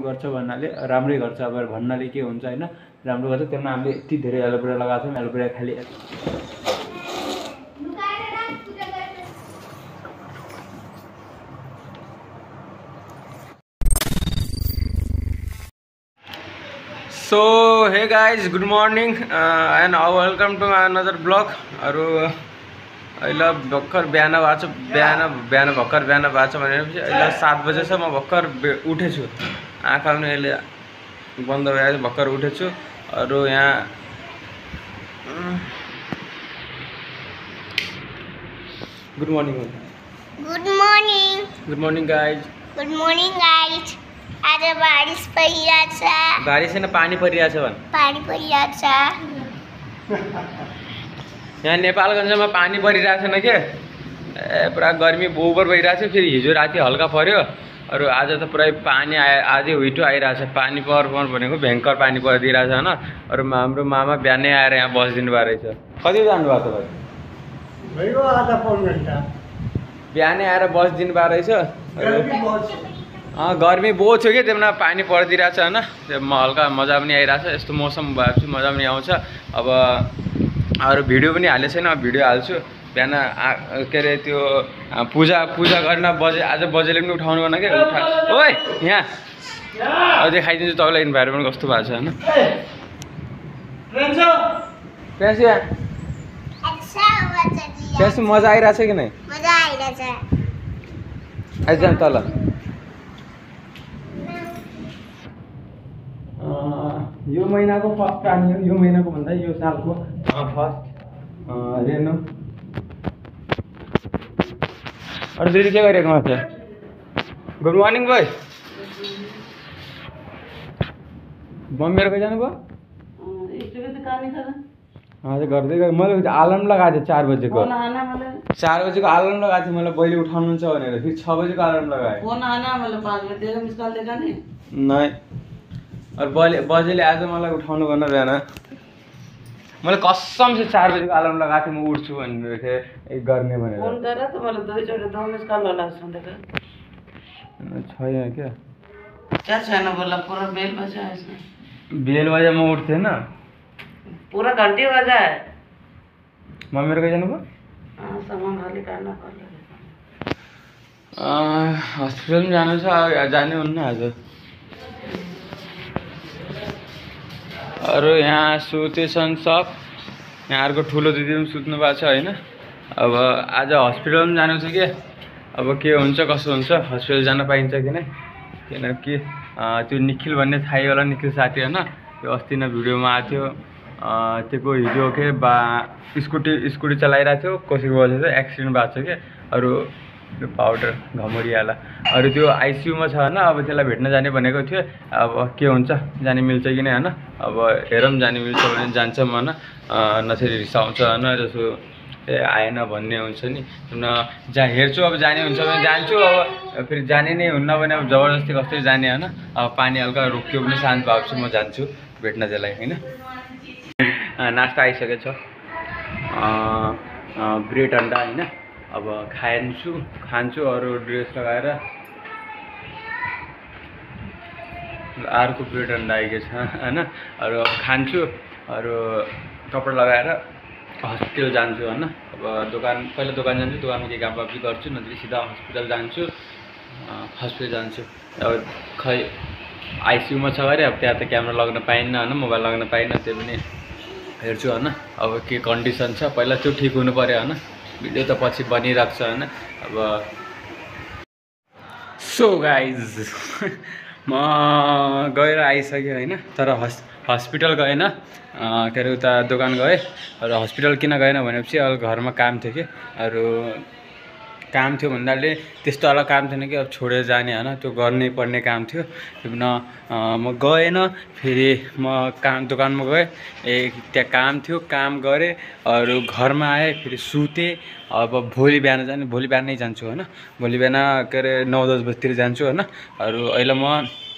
गर्छ भन्नाले राम्रै गर्छ अब भन्नाले के हुन्छ हैन राम्रो गर्छ त्यसमा हामीले यति धेरै एलोभेरा लगाएको छौँ एलोभेरा खाली So hey guys, good morning and welcome to another vlog. अरु अहिले भर्खर बिहान भएको छ भर्खर बिहान भएको छ भनेपछि अहिले 7 बजेसम्म भर्खर उठेछु आँखा पनि अहिले बन्द भएर भर्खर उठेछु अरु यहाँ गुड मर्निङ गाइज आज बारिश परिरहेछ बारिश हैन पानी परिरहेछ भन पानी परिरहेछ यहाँ नेपालगञ्जमा पानी परिरहेछ न के पुरा गर्मी ओभर भइरहेछ फेरि हिजो राति हल्का पर्यो अरु आज त पुरै पानी आधी हुइटो आइरहेछ पानी पर भनेको भयंकर पानी परिदिरहेछ हैन अरु हाम्रो मामा बिहानै आएर यहाँ बसिदिनु भएको रहेछ कति जानु भएको त भाइ भयो आधा पौन घण्टा बिहानै आएर बसिदिनु भएको रहेछ गर्मी बहुत छ के त्यसमा पानी परिदिरहेछ हैन हल्का मजा पनि आइरहेछ यस्तो मौसम भएपछि मजा पनि आउँछ अब अरु भिडियो पनि हालेको छैन भिडियो हाल्छु बिहान के रे त्यो पूजा गर्न आज बजेले पनि उठाउनु गर्न के ओइ यहाँ अब देखाइदिन्छु तपाईलाई इन्भाइरोमेन्ट कस्तो भएको छ हैन प्रेन्स मजा आइरहेछ कि नै मजा आइरहेछ आइज तल यो महिनाको फर्स्ट पानी हो यो महिनाको भन्दा यो सालको फर्स्ट रेनो अरु दिदी के गरिरहेको छ गुड मर्निङ भाइ बम्बेर कहाँ जानु भयो हजुर गर्दै गयो मैले अलार्म लगाएको थिएँ 4 बजेको 4 बजेको अलार्म लगाएको थिएँ मलाई बहिले उठाउनुहुन्छ भनेर फेरि 6 बजेको अलार्म लगाएँ फोन आना मतलब 5 बजे तेरा मिस कॉल देखा नहीं नहीं और बजेले आज मलाई उठाउनु गर्न बिहान मैले कसम से 4 बजेको अलार्म लगाएको थिएँ म उठ्छु भनेर थिएँ गर्ने भनेर फोन गरेर त मलाई दुईचोटि 2 मिस कॉल होला जस्तो देखा छैन क्या क्या छैन बोला पूरा बेल बजा है इसमें बेल बजा म उठ्थेँ न पूरा घंटी बजा है मम्मी कहाँ जानु भयो सामान खाली करना पर्छ हस्पिटल पनि जानु छ जाने हुन्न आज अरु यहाँ सुतेछन् सब यहाँहरुको ठुलो दिदी पनि सुत्नु भएको छ हैन अब आज हस्पिटल पनि जानु छ के अब के हुन्छ कसो हुन्छ हस्पिटल जान पाइन्छ कि नै किनकि त्यो निखिल भन्ने थाहै होला निखिल साथी हैन त्यो अस्ति नै भिडियोमा आएको थियो त्यसको हिजो के स्कुटी चलाइरहेको थियो कसैको बजेछ एक्सिडेन्ट भएको छ के अरु त्यो पाउडर घमरियाला अरु त्यो आइसियुमा छ हैन अब त्यसलाई भेट्न जाने भनेको थियो अब के हुन्छ जाने मिल्छ कि नै हैन अब हेरौँ जाने मिल्छ भने जान्छौँ हैन नसरी रिसाउँछ हैन जसो आएन भन्ने हुन्छ नि जहाँ हेर्छु अब जाने हुन्छ भने जान्छु अब फेरि जाने नै हुन्न भने अब जबरजस्ती कस्तै जाने हैन अब पानी हल्का रोक्यो भने शान्त भएपछि म जान्छु भेट्न त्यसलाई हैन नास्ता आइसकेको छ ब्रेड अन्डा हैन अब खान्छु अरु ड्रेस लगाएर अर्को ब्रेड अन्डा आइएको छ हैन अरु खान्छु अरु कपडा लगाएर हस्पिटल जान्छु हैन अब पहिला दोकान जान्छु दोकानमा के काम गर्छु नत्र सिधा हस्पिटल जान्छु अब खै आइसियुमा छ अरे अब त्यहाँ त क्यामेरा लगाउन पाइन्न हैन मोबाइल लगाउन पाइन्न त्यो पनि हेर्छु हैन अब के कन्डिसन छ पहिला त्यो ठीक हुनु पर्यो हैन भिडियो त पछि बनिराख्छ हैन अब सो गाइज म गएर आइसक्यो हैन तर हस्पिटल गएन के अरे उता दोकान गएँ र हस्पिटल किन गएन भनेपछि अब घरमा काम थियो कि अरु काम थियो भन्नाले त्यस्तो अलग काम थिएन कि अब छोडेर जाने हैन त्यो गर्नै पर्ने काम थियो किन म गएन फेरि म दोकानमा गएँ त्यहाँ काम थियो काम गरेँ अरु घरमा आएँ फेरि सुतेँ अब भोलि बिहान नै जान्छु हैन भोलि बिहान के अरे 9-10 बजेतिर जान्छु हैन अरु अहिले म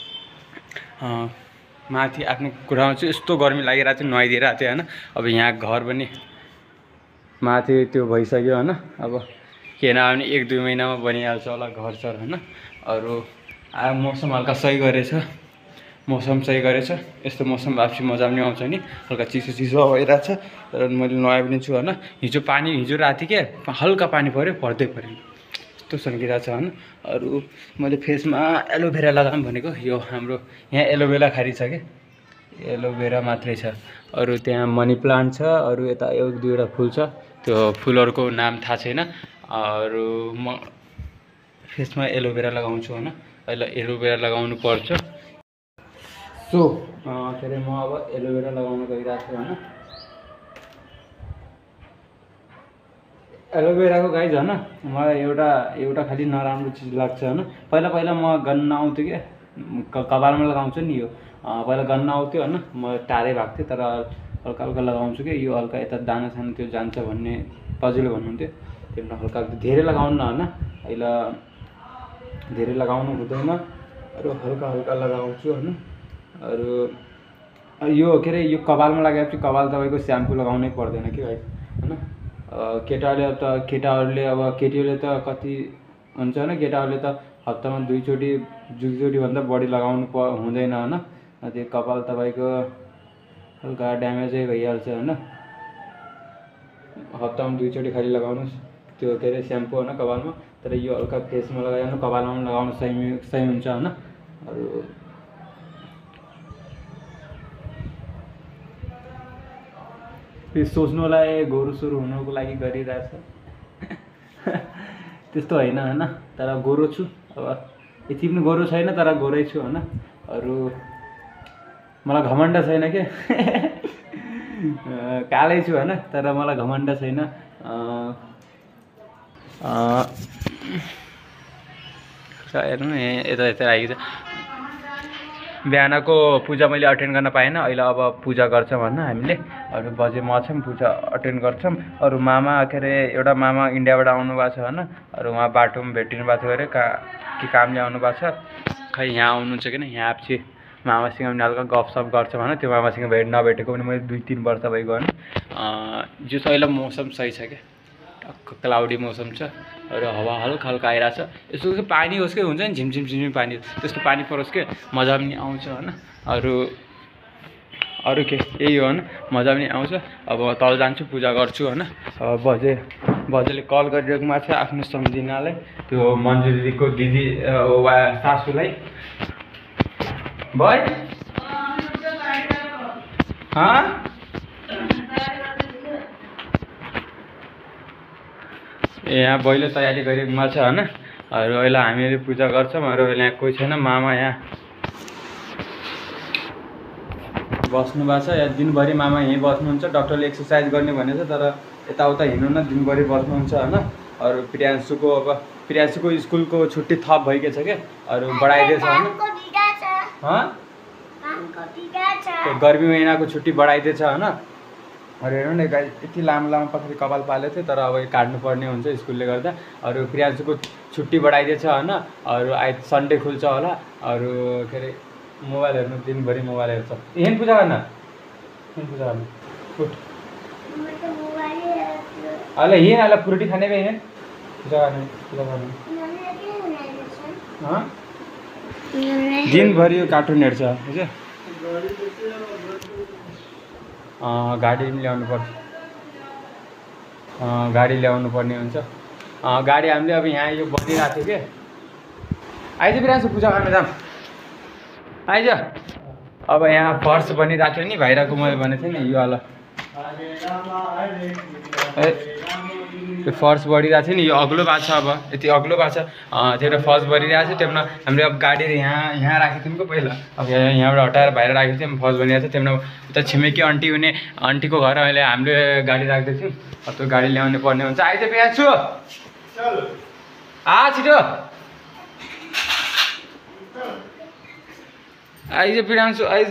माथि आफ्नो कुरामा चाहिँ यस्तो गर्मी लागिरहेको थियो नुहाइदिइरहेको थियो हैन अब यहाँ घर पनि माथि त्यो भइसक्यो हैन अब के नभने 1-2 महिनामा बनिहाल्छ होला घर सर हैन अरु मौसम हल्का सही गरेछ मौसम सही गरेछ। यस्तो मौसम वापसी मजा पनि आउँछ नि, हल्का चिसो चिसो भइरहेको छ। तर मैले नुहाए पनि छु होइन। हिजो राति के हल्का पानी पऱ्यो, पर्दै पऱ्यो, यस्तो सन्किरहेको छ होइन। अरू मैले फेसमा एलोभेरा लगाऊँ भनेको, यो हाम्रो यहाँ एलोभेरा खारी छ क्या, एलोभेरा मात्रै छ। अरू त्यहाँ मनी प्लान्ट छ, अरू यता 1-2वटा फुल छ, त्यो फुलहरूको नाम थाहा छैन। अरू म फेसमा एलोभेरा लगाउँछु होइन, अहिले एलोभेरा लगाउनु पर्छ। सो के अरे म अब एलोभेरा लगाउन गइरहेको छु होइन। एलोभेराको गाइज होइन, मलाई एउटा खालि नराम्रो चिज लाग्छ होइन। पहिला म गन्न आउँथ्यो क्या, कपालमा लगाउँछु नि यो, पहिला गन्न आउँथ्यो होइन, म टाढै भएको थिएँ। तर हल्का हल्का लगाउँछु कि यो हल्का यता दाना साना त्यो जान्छ भन्ने दाजुले भन्नुहुन्थ्यो। त्यो हल्का धेरै लगाउनु न होइन, अहिले धेरै लगाउनु हुँदैन, अरू हल्का हल्का लगाउँछु होइन। अरू यो के अरे यो कपालमा लगाएपछि कपाल तपाईँको स्याम्पू लगाउनै पर्दैन कि भाइ होइन। केटीहरूले त कति हुन्छ होइन, केटाहरूले त हप्तामा 2चोटि भन्दा बढी लगाउनु हुँदैन होइन। त्यो कपाल तपाईँको हल्का ड्यामेजै भइहाल्छ होइन। हप्तामा 2चोटि खालि लगाउनुहोस् त्यो के अरे स्याम्पू होइन कपालमा। तर यो हल्का फेसमा लगाउनु, कपालमा पनि लगाउनु सही हुन्छ होइन। अरू सोच्नु होला गोरु सोरु हुनुको लागि गरिरहेछ त्यस्तो होइन होइन। तर गोरो छु, अब यति पनि गोरो छैन तर गोरै छु होइन। अरू मलाई घमण्ड छैन के कालै छु होइन, तर मलाई घमण्ड छैन। हेर्नु यता आइन्छ। बिहानको पूजा मैले अटेन्ड गर्न पाएन, अहिले अब पूजा गर्छौँ होइन हामीले। अरू बजे म छौँ, पूजा अटेन्ड गर्छौँ। अरू मामा के अरे एउटा मामा इन्डियाबाट आउनु भएको छ होइन। अरू उहाँ बाटोमा भेटिनु भएको थियो अरे, के कामले आउनु भएको छ, खै यहाँ आउनुहुन्छ कि नै। यहाँ पछि मामासँग पनि हल्का गफसफ गर्छौँ होइन। त्यो मामासँग नभेटेको पनि मैले 2-3 वर्ष भइगयो होइन। जो अहिले मौसम सही छ क्या, क्लाउडी मौसम छ, अरू हावा हल्का हल्का आइरहेको छ। यसो पानी होस् कि हुन्छ नि, झिमझिम पानी, त्यस्तो पानी परोस् कि मजा पनि आउँछ होइन। अरू के यही हो होइन, मजा पनि आउँछ। अब तल जान्छु, पूजा गर्छु होइन। अब बजेले कल गरिरहेको भएको छ आफ्नो सम्झिनालाई, त्यो मन्जु दिदीको दिदी सासूलाई। भाइ यहाँ बैले तयारी गरेको छ होइन। अरू अहिले हामीले पूजा गर्छौँ। अरू यहाँ कोही छैन, मामा यहाँ बस्नु भएको छ। यहाँ दिनभरि मामा यहीँ बस्नुहुन्छ। डक्टरले एक्सर्साइज गर्ने भनेको छ, तर यताउता हिँड्नु न, दिनभरि बस्नुहुन्छ होइन। अरू प्रियांशुको स्कुलको छुट्टी थप भइगएको छ क्या, अरू बढाइदिएछ होइन। गर्मी महिनाको छुट्टी बढाइदिएछ होइन। अरू हेर्नु न गाई, यति लामो पछाडि कपाल पालेको थियो, तर अब काट्नु पर्ने हुन्छ स्कुलले गर्दा। अरू प्रियांशुको छुट्टी बढाइदिएछ होइन। अरू सन्डे खुल्छ होला। अरू के अरे मोबाइल हेर्नु, दिनभरि मोबाइल हेर्छ। यहाँ पूजा गर्न उठ अहिले यहाँ अहिले फ्रुटी खाने भए यहाँ पूजा गर्ने दिनभरि यो कार्टुन हेर्छ बुझ्यो। गाडी पनि ल्याउनु पर्छ, गाडी ल्याउनु पर्ने हुन्छ। गाडी हामीले अब यहाँ यो बनिरहेको थियो कि, आइज बिरान्छु पूजा गर्न जाऊँ, आइज। अब यहाँ फर्स बनिरहेको थियो नि, भाइराको मैले भनेको थिएँ नि यो वाला त्यो फर्स बढिरहेको थियो नि, यो अग्लो भएको छ। अब यति अग्लो भएको छ, त्यो फर्स बढिरहेको छ। त्यसमा हामीले अब गाडी यहाँ राखेको थियौँ कि पहिला, अब यहाँबाट हटाएर बाहिर राखेको थियौँ, फर्स बनिरहेको छ। त्यसमा उता छिमेकी आन्टी हुने आन्टीको घर अहिले हामीले गाडी राख्दै थियौँ। अब त्यो गाडी ल्याउनु पर्ने हुन्छ। आइज प्याज छु छिटो आइज पिरान्छु आइज।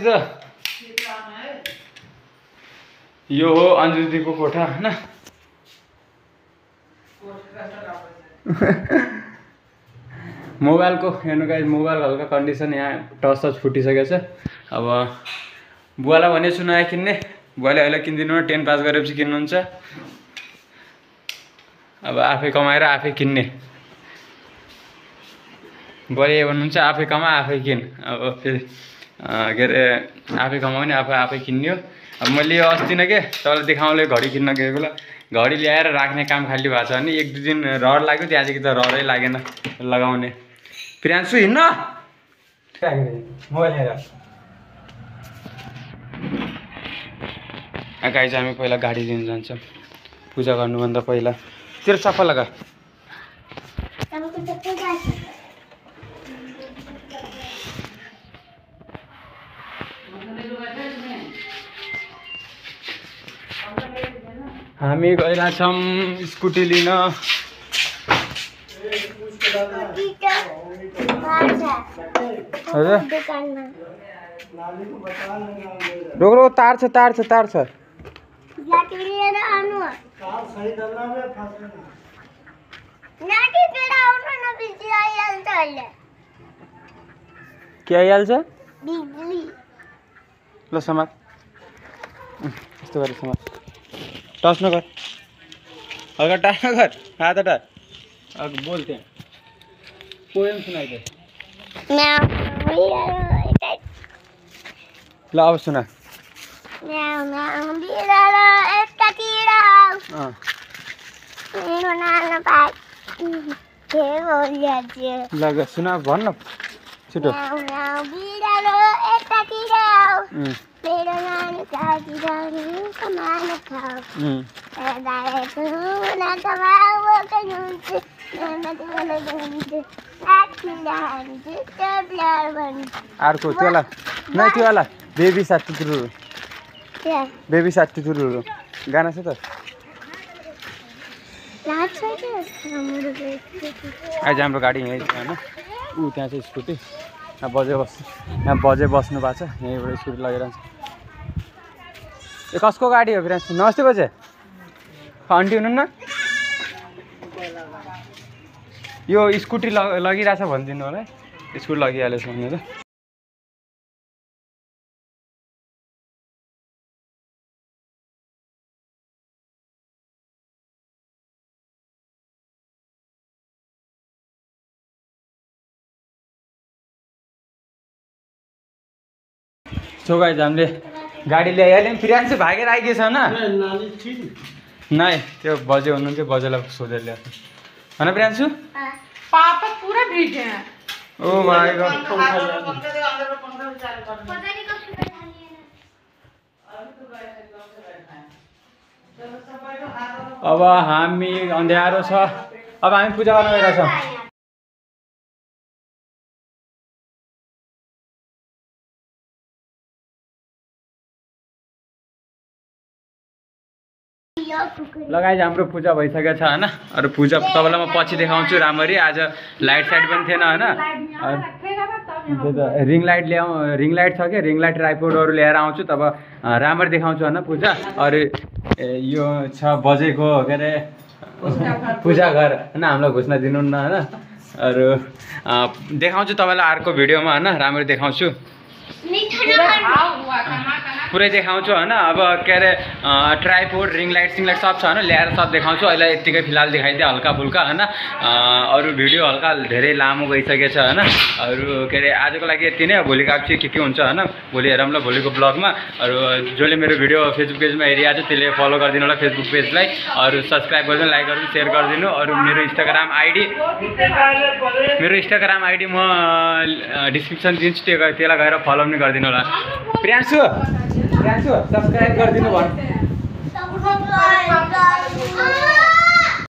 यो हो अन्जु दिदीको कोठा होइन। मोबाइलको हेर्नु गाइस, मोबाइल हल्का कन्डिसन यहाँ टच फुटिसकेको छ। अब बुवालाई भनेको छु नयाँ किन्ने, बुवाले अहिले किनिदिनु न, 10 पास गरेपछि किन्नुहुन्छ। अब आफै कमाएर आफै किन्ने, बुवाले भन्नुहुन्छ आफै कमा आफै किन। अब फेरि के अरे आफै कमाउने आफै किन्ने हो। अब मैले यो अस्ति न के तपाईँलाई देखाउँदै घडी किन्न गएको बेला घडी ल्याएर राख्ने काम खाली भएको छ भने 1-2 दिन रहर लाग्यो, त्यहाँदेखि त रहरै लागेन लगाउने। प्रियांशु हिँड्न मोबाइल लिएर। गाइज हामी पहिला गाडी लिन जान्छौँ पूजा गर्नुभन्दा पहिला। तेरो चप्पल लगा। हामी गइरहेछौँ स्कुटी लिन। हजुर रोक रोक, तार छ तार छ तार छ। के आइहाल्छ? ल समात, यस्तो गरेर समात, टच नगर, हल्का टाच नगर, हात हटा। अब बोल त्यहाँ पोएम सुनाइदे। ल अब सुना। लग सुना भन्न छिटो। अर्को त्योला नै त्योला बेबी साथी तुरुरु, बेबी साथी तुरुरु गाना छ त। आज हाम्रो गाडी यहीँ छ होइन, ऊ त्यहाँ चाहिँ स्कुटी, यहाँ बजे बस्नु भएको छ, यहीँबाट स्कुटी लगेर। ए कसको गाडी हो प्रियांशु? नमस्ते बजे, आन्टी हुनुहुन्न? यो स्कुटी लगिरहेछ भनिदिनु होला है, स्कुटी लगिहालेछ भनेर। सो गाइज हामीले गाडी ल्याइहाल्यौँ। प्रियांशु भागेर आइगएछ होइन? नै त्यो बजे हुनुहुन्थ्यो, बजेलाई सोधेर ल्याएको होइन प्रियांशु? पापा पूरा भीगे हैं। Oh my God. अब हामी अँध्यारो छ, अब हामी पूजा गर्न गइरहेछौँ। लगाइज हाम्रो पूजा भइसकेको छ होइन। अरू पूजा तपाईँलाई म पछि देखाउँछु राम्ररी। आज लाइट साइट पनि थिएन होइन, त्यही त रिङ लाइट रिङ लाइट छ कि रिङ लाइट ट्राइपोडहरू ल्याएर आउँछु, तब राम्ररी देखाउँछु होइन पूजा। अरू यो छ बजेको के अरे पूजा घर होइन, हामीलाई घुस्न दिनुहुन्न होइन। अरू देखाउँछु तपाईँलाई अर्को भिडियोमा होइन, राम्ररी देखाउँछु, पुरै देखाउँछु होइन। अब के अरे ट्राइपोड रिङ लाइट सिङलाइट सब छ होइन, ल्याएर सब देखाउँछु। अहिले यत्तिकै फिलहाल देखाइदिएँ हल्का फुल्का होइन। अरू भिडियो हल्का धेरै लामो गइसकेको छ होइन। अरू के अरे आजको लागि यति नै हो, भोलिको अब चाहिँ के हुन्छ होइन, भोलि हेरौँला भोलिको ब्लगमा। अरू जसले मेरो भिडियो फेसबुक पेजमा हेरिरहेको छ त्यसले फलो गरिदिनु होला फेसबुक पेजलाई। अरू सब्सक्राइब गरिदिनु, लाइक गरिदिनु, सेयर गरिदिनु। अरू मेरो इन्स्टाग्राम आइडी म डिस्क्रिप्सन दिन्छु, त्यसलाई गएर फलो पनि गरिदिनु होला। प्रियांशु सब्सक्राइब गरिदिनु भन्नु।